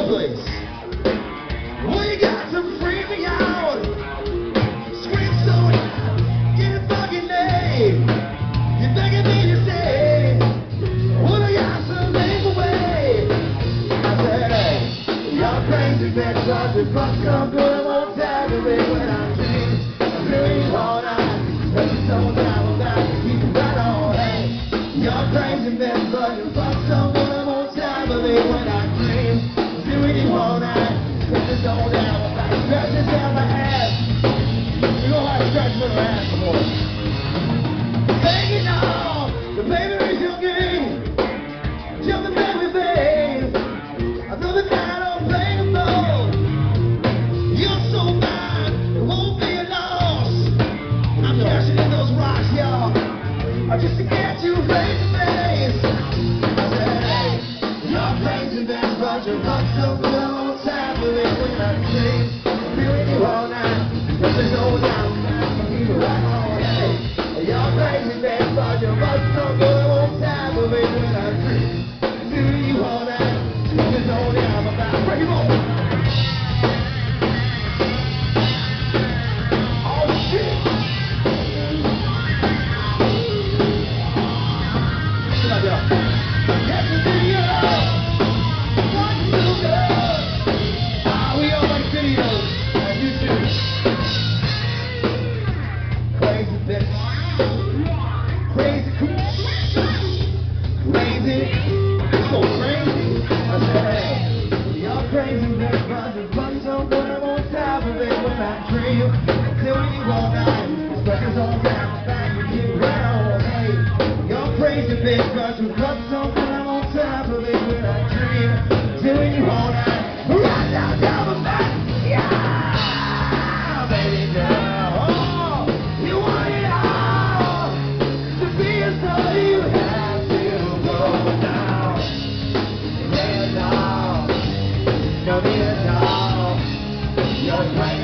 place. Well, you got to free me out. Scream so loud, get a fucking name. You're begging me to say, well, I got to make away. I said, hey, you're crazy, bitch, but the fuck come good, I won't tell you when I dream. I'm doing you all night, but you're so down that you keep it right on. Hey, you're crazy, bitch, but the fuck come good, I won't tell you when I dream. I'm doing you all night, but you're so down that you scratches down my ass. You know how to scratch my ass, boy. Hanging on, the baby is your game. Jumping back with babe. Another night I'm playing the ball. You're so mine, it won't be a loss. I'm cashing in those rocks, y'all. Just to get you face to face. I said, hey, you're crazy, bitch, but you're not so good. I won't time for it when I dream. I'm feeling you all night, but there's no doubt that I can keep it right on. Hey, you're crazy, bitch, but you're not so good. I won't time for it when I dream. I'm feeling you all night, but there's no doubt about it. Break it on. Oh, shit. Come on, y'all. Get the video. What's so good? We all like videos. And you too. Crazy bitch. Crazy cool. Crazy. So crazy. I said, hey, you're crazy bitch, but the fun's so good, I won't stop of it when I dream. Till you all night. Suckers all down the back, you keep right on. Hey, you're crazy bitch, but the fun's so good, I won't stop of it when I dream. Till you all night. Right down, down the back. Yeah, baby girl. Oh, you want it all. To be a star, you have to go down. Yeah, no, no, be a doll. You're crazy.